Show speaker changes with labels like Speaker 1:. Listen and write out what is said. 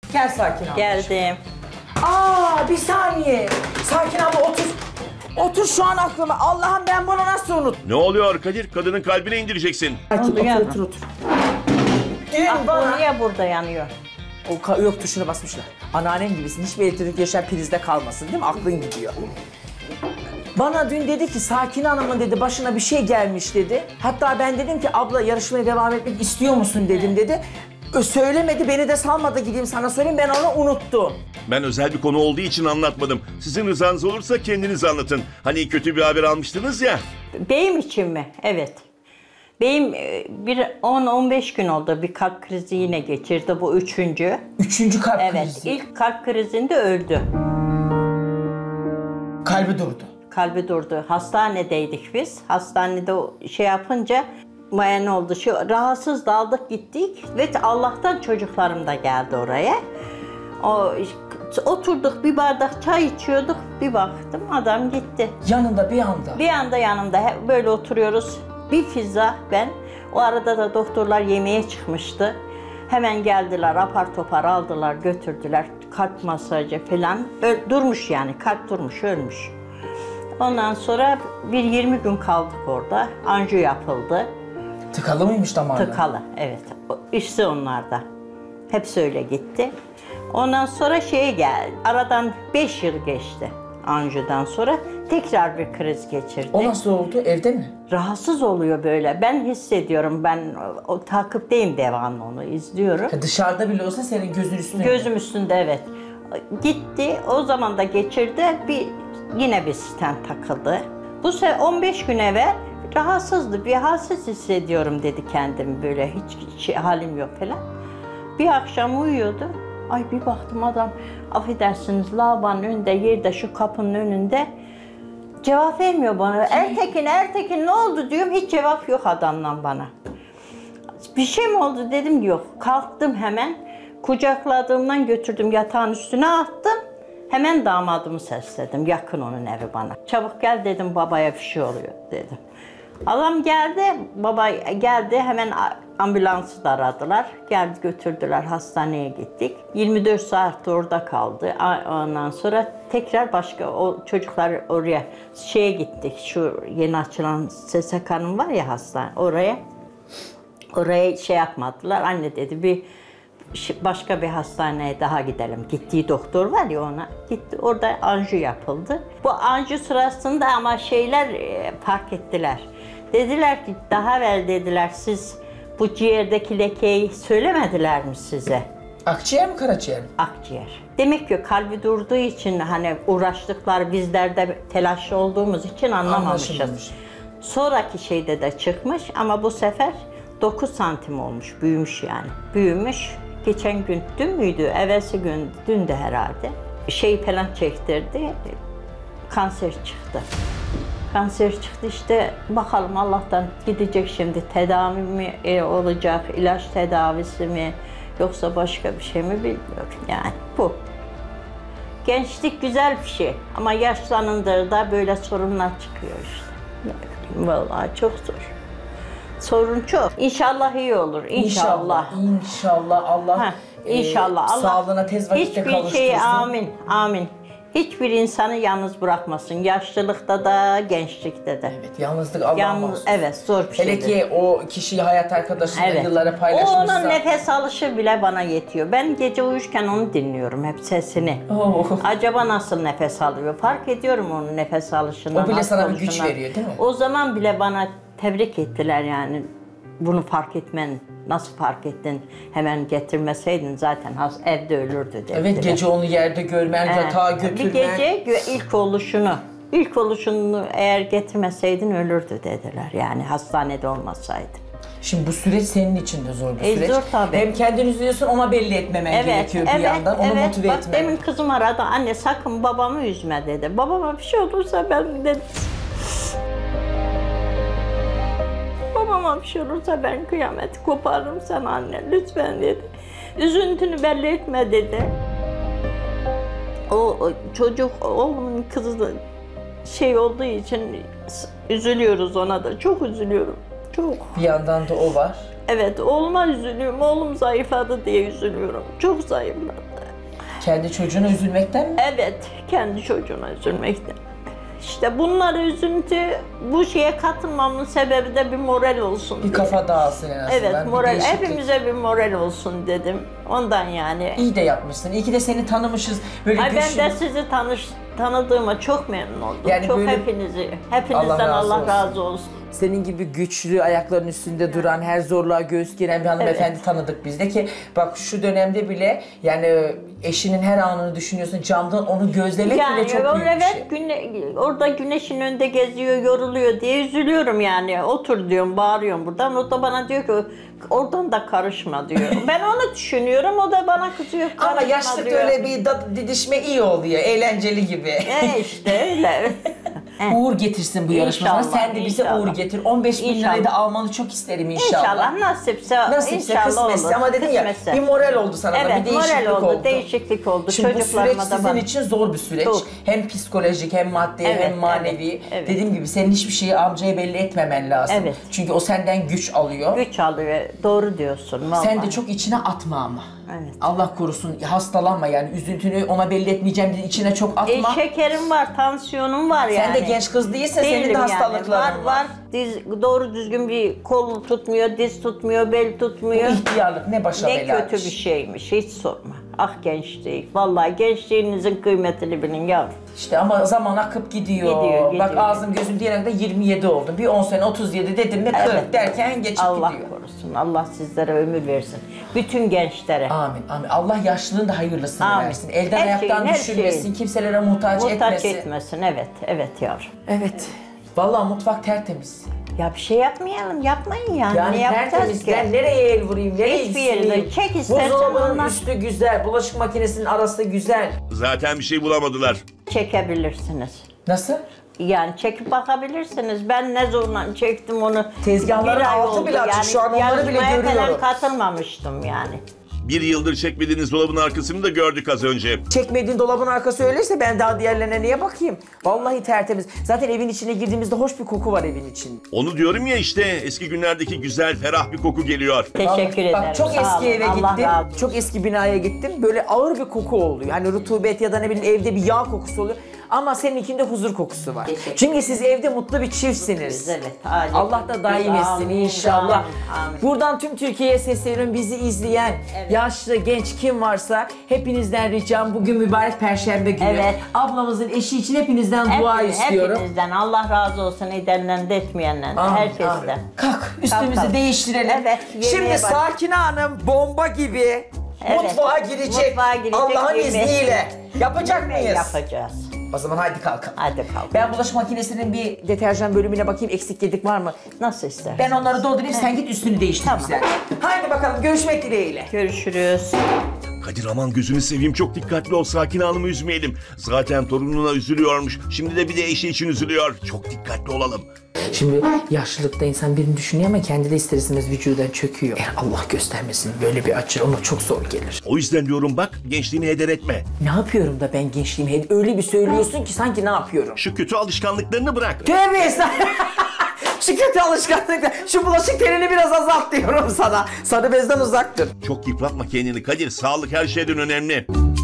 Speaker 1: Gel Sakin abla.
Speaker 2: Geldim.
Speaker 1: Bir saniye. Sakin abla otur. Otur şu an aklıma. Allah'ım ben bunu nasıl unuttum?
Speaker 3: Ne oluyor Kadir? Kadının kalbine indireceksin.
Speaker 1: Sakin
Speaker 2: Oldu ya.
Speaker 1: otur. Dün
Speaker 2: Bu
Speaker 1: bana...
Speaker 2: niye burada yanıyor?
Speaker 1: Yok tuşuna basmışlar. Anneannem gibisin. Hiçbir elektrik yaşar prizde kalmasın değil mi? Aklın gidiyor. Bana dün dedi ki Sakin Hanım'ın dedi başına bir şey gelmiş dedi. Hatta ben dedim ki abla yarışmaya devam etmek istiyor musun dedim dedi. Söylemedi, beni de salmadı gideyim sana söyleyeyim, ben onu unuttum.
Speaker 3: Ben özel bir konu olduğu için anlatmadım. Sizin rızanız olursa kendiniz anlatın. Hani kötü bir haber almıştınız ya.
Speaker 2: Beyim için mi? Evet. Beyim bir 10-15 gün oldu. Bir kalp krizi yine geçirdi. Bu üçüncü.
Speaker 1: Üçüncü kalp
Speaker 2: Evet.
Speaker 1: krizi.
Speaker 2: İlk kalp krizinde öldü.
Speaker 1: Kalbi durdu.
Speaker 2: Kalbi durdu. Hastanedeydik biz. Hastanede şey yapınca muayene oldu. Rahatsız daldık gittik ve Allah'tan çocuklarım da geldi oraya. Oturduk bir bardak çay içiyorduk. Bir baktım adam gitti.
Speaker 1: Yanında bir anda.
Speaker 2: Bir anda yanımda böyle oturuyoruz. Bir fizah ben. O arada da doktorlar yemeğe çıkmıştı. Hemen geldiler, apar topar aldılar, götürdüler. Kalp masajı falan. Durmuş yani, kalp durmuş, ölmüş. Ondan sonra bir 20 gün kaldık orada. Anjiyo yapıldı.
Speaker 1: Tıkalı mıymış damarlar?
Speaker 2: Tıkalı, evet. İşte onlarda. Hepsi öyle gitti. Ondan sonra şeye geldi. Aradan 5 yıl geçti anjiyodan sonra. Tekrar bir kriz geçirdi.
Speaker 1: O nasıl oldu? Evde mi?
Speaker 2: Rahatsız oluyor böyle. Ben hissediyorum. Ben o takipteyim devamlı onu izliyorum.
Speaker 1: Dışarıda bile olsa senin gözün üstünde.
Speaker 2: Gözüm üstünde evet. Gitti. O zaman da geçirdi. Yine bir stent takıldı. Bu sefer 15 gün evvel rahatsızdı. Bir halsiz hissediyorum dedi kendimi böyle. Hiç halim yok falan. Bir akşam uyuyordu. Ay bir baktım adam affedersiniz lavabonun önünde yerde şu kapının önünde cevap vermiyor bana. Ertekin ne oldu diyorum. Hiç cevap yok adamdan bana. Bir şey mi oldu dedim yok. Kalktım hemen. Kucakladığımdan götürdüm yatağın üstüne attım. Hemen damadımı sesledim. Yakın onun evi bana. Çabuk gel dedim babaya bir şey oluyor dedim. Adam geldi, baba geldi hemen ambulansı da aradılar. Geldi götürdüler hastaneye gittik. 24 saat orada kaldı. Ondan sonra tekrar başka o çocuklar oraya şeye gittik. Şu yeni açılan SSK'nın var ya hastane oraya. Oraya şey yapmadılar. Anne dedi bir başka bir hastaneye daha gidelim. Gittiği doktor var ya ona. Gitti orada anjiyo yapıldı. Bu anjiyo sırasında ama şeyler fark ettiler. Dediler ki daha evvel dediler siz bu ciğerdeki lekeyi söylemediler mi size?
Speaker 1: Akciğer mi karaciğer mi?
Speaker 2: Akciğer. Demek ki kalbi durduğu için hani uğraştıklar bizler de telaşlı olduğumuz için anlamamışız.
Speaker 1: Anlaşılmış.
Speaker 2: Sonraki şeyde de çıkmış ama bu sefer 9 santim olmuş, büyümüş yani. Büyümüş. Geçen gün dün müydü? Evvelsi gün dün de herhalde. Şey falan çektirdi. Kanser çıktı. Kanser çıktı işte bakalım Allah'tan gidecek şimdi tedavi mi olacak, ilaç tedavisi mi yoksa başka bir şey mi bilmiyorum yani bu. Gençlik güzel bir şey ama yaşlanınca da böyle sorunlar çıkıyor işte. Vallahi çok zor. Sorun çok. İnşallah iyi olur. İnşallah.
Speaker 1: İnşallah Allah
Speaker 2: İnşallah. Allah
Speaker 1: sağlığına tez vakitte kavuştursun.
Speaker 2: Hiçbir şey amin. Amin. Hiçbir insanı yalnız bırakmasın. Yaşlılıkta da, gençlikte de.
Speaker 1: Evet, yalnızlık Allah'a mahsus.
Speaker 2: Evet, zor bir şey.
Speaker 1: Hele ki o kişiyi hayat arkadaşıyla yıllara paylaşmışsa.
Speaker 2: O onun nefes alışı bile bana yetiyor. Ben gece uyurken onu dinliyorum, hep sesini. Acaba nasıl nefes alıyor? Fark ediyorum onun nefes alışından.
Speaker 1: O bile sana bir güç veriyor değil mi?
Speaker 2: O zaman bile bana tebrik ettiler yani. Bunu fark etmen, nasıl fark ettin? Hemen getirmeseydin zaten evde ölürdü dediler.
Speaker 1: Evet, gece onu yerde görmen, yatağa götürmen.
Speaker 2: Bir gece ilk oluşunu eğer getirmeseydin ölürdü dediler. Yani hastanede olmasaydı.
Speaker 1: Şimdi bu süreç senin için de zor bir süreç.
Speaker 2: Zor tabii.
Speaker 1: Hem kendini üzülüyorsun ama belli etmemen gerekiyor bir yandan. Onu motive
Speaker 2: bak,
Speaker 1: etmen.
Speaker 2: demin kızım aradı. Anne sakın babamı üzme dedi. Babama bir şey olursa ben dedi. Babama bir şey olursa ben kıyameti koparırım sana anne lütfen dedi. Üzüntünü belli etme dedi. O çocuk oğlumun kızı şey olduğu için üzülüyoruz ona da. Çok üzülüyorum. Çok.
Speaker 1: Bir yandan da o var.
Speaker 2: Evet oğluma üzülüyorum. Oğlum zayıfladı diye üzülüyorum. Çok zayıfladı.
Speaker 1: Kendi çocuğuna üzülmekten mi?
Speaker 2: Evet, kendi çocuğuna üzülmekten. İşte bunlar üzüntü, bu şeye katılmamın sebebi de bir moral olsun
Speaker 1: Bir
Speaker 2: diye.
Speaker 1: kafa dağılsın en azından.
Speaker 2: Evet,
Speaker 1: bir
Speaker 2: moral,
Speaker 1: değişiklik.
Speaker 2: hepimize bir moral olsun dedim. Ondan yani.
Speaker 1: İyi de yapmışsın. İyi ki de seni tanımışız. Böyle
Speaker 2: Ay ben
Speaker 1: güçlü.
Speaker 2: de sizi tanıdığıma çok memnun oldum.
Speaker 1: Yani
Speaker 2: çok
Speaker 1: böyle-
Speaker 2: hepinizden
Speaker 1: Allah
Speaker 2: Allah
Speaker 1: razı
Speaker 2: razı olsun.
Speaker 1: Senin gibi güçlü, ayaklarının üstünde duran, her zorluğa göğüs geren bir hanımefendi tanıdık biz de ki bak şu dönemde bile yani eşinin her anını düşünüyorsun, camdan onu gözlemek bile çok büyük bir şey.
Speaker 2: Orada güneşin önünde geziyor, yoruluyor diye üzülüyorum yani. Otur diyorum, bağırıyorum buradan. O da bana diyor ki oradan da karışma diyor. Ben onu düşünüyorum, o da bana kızıyor.
Speaker 1: Ama
Speaker 2: Karışma
Speaker 1: yaşlıkta
Speaker 2: diyor.
Speaker 1: öyle bir didişme iyi oluyor, eğlenceli gibi.
Speaker 2: İşte öyle.
Speaker 1: Uğur getirsin bu yarışmaya.
Speaker 2: İnşallah,
Speaker 1: Sen de bize
Speaker 2: inşallah.
Speaker 1: uğur getir. 15 bin lirayı da
Speaker 2: İnşallah.
Speaker 1: almanı çok isterim inşallah.
Speaker 2: İnşallah nasipse,
Speaker 1: Nasipse,
Speaker 2: inşallah
Speaker 1: kısmetse
Speaker 2: olur.
Speaker 1: ama dedin ya
Speaker 2: Kısmetse.
Speaker 1: bir moral oldu sana da,
Speaker 2: Evet,
Speaker 1: bir değişiklik
Speaker 2: moral oldu,
Speaker 1: oldu.
Speaker 2: değişiklik oldu.
Speaker 1: Şimdi bu süreç
Speaker 2: Çocuklarıma da
Speaker 1: sizin
Speaker 2: bana.
Speaker 1: için zor bir süreç.
Speaker 2: Çok.
Speaker 1: Hem psikolojik hem maddi
Speaker 2: Evet,
Speaker 1: hem manevi.
Speaker 2: evet, evet.
Speaker 1: Dediğim gibi senin hiçbir şeyi amcaya belli etmemen lazım.
Speaker 2: Evet.
Speaker 1: Çünkü o senden güç alıyor.
Speaker 2: Güç alıyor, doğru diyorsun vallahi.
Speaker 1: Sen de çok içine atma ama.
Speaker 2: Evet.
Speaker 1: Allah korusun hastalanma yani üzüntünü ona belli etmeyeceğim diye içine çok atma.
Speaker 2: Şekerim var, tansiyonum var yani.
Speaker 1: Sen de genç kız değilsen senin de
Speaker 2: Değilim
Speaker 1: hastalıkların
Speaker 2: yani. Var. Doğru düzgün bir kol tutmuyor, diz tutmuyor, bel
Speaker 1: Bu
Speaker 2: tutmuyor.
Speaker 1: ihtiyarlık ne başa
Speaker 2: Ne
Speaker 1: belaymış.
Speaker 2: kötü bir şeymiş, hiç sorma. Ah gençlik, vallahi gençliğinizin kıymetini bilin yavrum.
Speaker 1: İşte ama zaman akıp gidiyor.
Speaker 2: Gidiyor,
Speaker 1: Bak
Speaker 2: gidiyor.
Speaker 1: ağzım gözüm diyene kadar 27 oldum. Bir 10 sene 37 dedim mi 40 derken geçip
Speaker 2: Allah
Speaker 1: gidiyor.
Speaker 2: korusun, Allah sizlere ömür versin. Bütün gençlere.
Speaker 1: Amin amin. Allah yaşlılığın da hayırlısını
Speaker 2: Amin.
Speaker 1: versin. Elden
Speaker 2: Her
Speaker 1: ayaktan
Speaker 2: şeyin, her
Speaker 1: düşürmesin.
Speaker 2: şeyin.
Speaker 1: Kimselere muhtaç etmesin.
Speaker 2: etmesin, evet, evet yavrum.
Speaker 1: Evet. Vallahi mutfak tertemiz.
Speaker 2: Ya bir şey yapmayalım, yapmayın yani.
Speaker 1: Yani
Speaker 2: ne yapacağız
Speaker 1: tertemiz.
Speaker 2: ki?
Speaker 1: Ben nereye el vurayım, nereye
Speaker 2: Hiçbir yerine
Speaker 1: sileyim?
Speaker 2: çek istersen
Speaker 1: Buzdolabının
Speaker 2: ondan.
Speaker 1: üstü güzel, bulaşık makinesinin arası güzel.
Speaker 3: Zaten bir şey bulamadılar.
Speaker 2: Çekebilirsiniz.
Speaker 1: Nasıl?
Speaker 2: Yani çekip bakabilirsiniz. Ben ne zorla çektim onu.
Speaker 1: Tezgahların
Speaker 2: Bir ay
Speaker 1: altı
Speaker 2: oldu.
Speaker 1: bile açık. Şu an onları bile
Speaker 2: yarışmaya
Speaker 1: görüyorum.
Speaker 2: falan katılmamıştım yani.
Speaker 3: Bir yıldır çekmediğiniz dolabın arkasını da gördük az önce.
Speaker 1: Çekmediğin dolabın arkası öyleyse ben daha diğerlerine niye bakayım? Vallahi tertemiz. Zaten evin içine girdiğimizde hoş bir koku var evin içinde.
Speaker 3: Onu diyorum ya işte eski günlerdeki güzel ferah bir koku geliyor.
Speaker 2: Teşekkür
Speaker 1: Vallahi
Speaker 2: ederim.
Speaker 1: Bak çok
Speaker 2: sağ
Speaker 1: eski
Speaker 2: olun.
Speaker 1: eve
Speaker 2: Allah
Speaker 1: gittim.
Speaker 2: razı olsun.
Speaker 1: Çok eski binaya gittim. Böyle ağır bir koku oluyor. Hani rutubet ya da ne bileyim evde bir yağ kokusu oluyor. Ama seninkinde huzur kokusu var.
Speaker 2: Teşekkür
Speaker 1: Çünkü siz evde mutlu bir çiftsiniz.
Speaker 2: Evet. Amin.
Speaker 1: Allah da daim etsin
Speaker 2: Amin,
Speaker 1: inşallah.
Speaker 2: amin, amin.
Speaker 1: Buradan tüm Türkiye'ye sesleniyorum. Bizi izleyen, yaşlı, genç kim varsa hepinizden ricam bugün mübarek Perşembe günü.
Speaker 2: Evet.
Speaker 1: Ablamızın eşi için hepinizden dua istiyorum.
Speaker 2: Hepinizden Allah razı olsun edenden de etmeyenden de
Speaker 1: Amin,
Speaker 2: herkesten.
Speaker 1: amin. Kalk üstümüzü
Speaker 2: kalk.
Speaker 1: değiştirelim.
Speaker 2: Evet, yemeğe
Speaker 1: Şimdi
Speaker 2: bak.
Speaker 1: Sakine Hanım bomba gibi
Speaker 2: Evet,
Speaker 1: mutfağa girecek.
Speaker 2: mutfağa girecek,
Speaker 1: Allah'ın
Speaker 2: yemeğe-
Speaker 1: izniyle. Yapacak
Speaker 2: Yemeği
Speaker 1: mıyız?
Speaker 2: Yapacağız.
Speaker 1: O zaman hadi kalkalım.
Speaker 2: Hadi kalk.
Speaker 1: Ben bulaşık makinesinin bir deterjan bölümüne bakayım eksik yedik var mı?
Speaker 2: Nasıl istersen.
Speaker 1: Ben onları doldurayım sen git üstünü değiştir
Speaker 2: Tamam.
Speaker 1: güzel. Haydi bakalım görüşmek dileğiyle.
Speaker 2: Görüşürüz.
Speaker 3: Kadir aman gözünü seveyim çok dikkatli ol Sakine Hanım'ı üzmeyelim. Zaten torununa üzülüyormuş. Şimdi de bir de eşi için üzülüyor. Çok dikkatli olalım.
Speaker 1: Şimdi yaşlılıkta insan birini düşünüyor ama kendi de ister istemez vücudan çöküyor. Eğer Allah göstermesin böyle bir açı ona çok zor gelir.
Speaker 3: O yüzden diyorum bak gençliğini heder etme.
Speaker 1: Ne yapıyorum da ben gençliğimi öyle bir söylüyorsun ki sanki ne yapıyorum?
Speaker 3: Şu kötü alışkanlıklarını bırak.
Speaker 1: Tövbe estağfurullah. Şu kötü alışkanlıkla, şu bulaşık terini biraz azalt diyorum sana. Sarı bezden uzak dur.
Speaker 3: Çok yıpratma kendini Kadir. Sağlık her şeyden önemli.